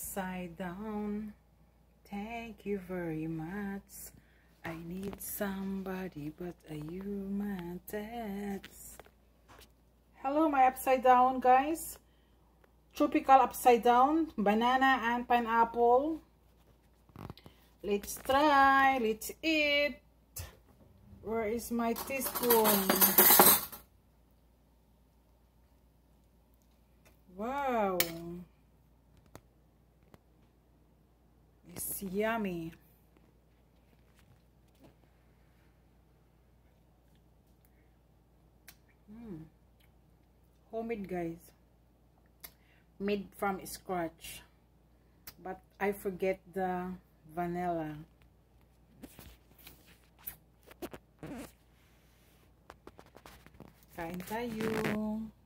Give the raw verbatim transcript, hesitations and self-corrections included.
upside down. Thank you very much. I need somebody, but are you my text? Hello, my upside down guys. Tropical upside down, banana and pineapple. Let's try, let's eat. Where is my teaspoon? Wow, it's yummy. Mm. Homemade guys, made from scratch, but I forget the vanilla. Kain tayo.